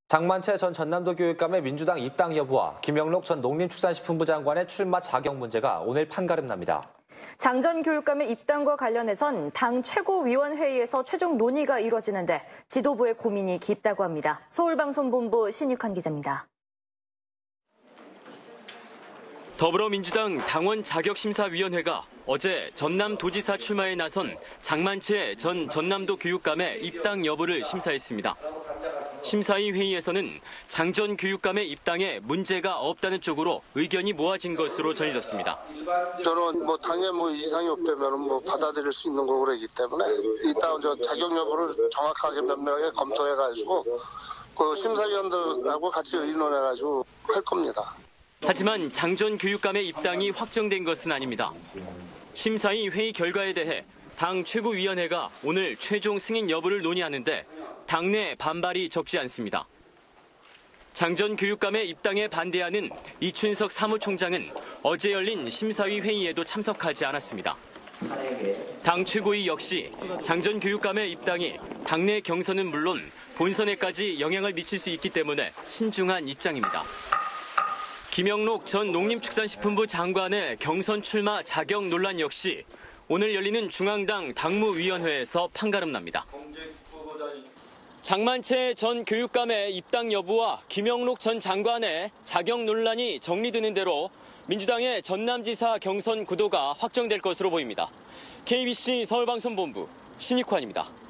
장만채 전 전남도 교육감의 민주당 입당 여부와 김영록 전 농림축산식품부 장관의 출마 자격 문제가 오늘 판가름 납니다. 장 전 교육감의 입당과 관련해선 당 최고위원회의에서 최종 논의가 이뤄지는데 지도부의 고민이 깊다고 합니다. 서울방송본부 신익환 기자입니다. 더불어민주당 당원 자격심사위원회가 어제 전남도지사 출마에 나선 장만채 전 전남도 교육감의 입당 여부를 심사했습니다. 심사위 회의에서는 장 전 교육감의 입당에 문제가 없다는 쪽으로 의견이 모아진 것으로 전해졌습니다. 저는 당에 이상이 없다면 받아들일 수 있는 거고 그러기 때문에 일단 자격 여부를 정확하게 면밀하게 검토해가지고 그 심사위원들하고 같이 의논해가지고 할 겁니다. 하지만 장 전 교육감의 입당이 확정된 것은 아닙니다. 심사위 회의 결과에 대해 당 최고위원회가 오늘 최종 승인 여부를 논의하는데 당내 반발이 적지 않습니다. 장 전 교육감의 입당에 반대하는 이춘석 사무총장은 어제 열린 심사위 회의에도 참석하지 않았습니다. 당 최고위 역시 장 전 교육감의 입당이 당내 경선은 물론 본선에까지 영향을 미칠 수 있기 때문에 신중한 입장입니다. 김영록 전 농림축산식품부 장관의 경선 출마 자격 논란 역시 오늘 열리는 중앙당 당무위원회에서 판가름 납니다. 장만채 전 교육감의 입당 여부와 김영록 전 장관의 자격 논란이 정리되는 대로 민주당의 전남지사 경선 구도가 확정될 것으로 보입니다. KBC 서울방송본부 신익환입니다.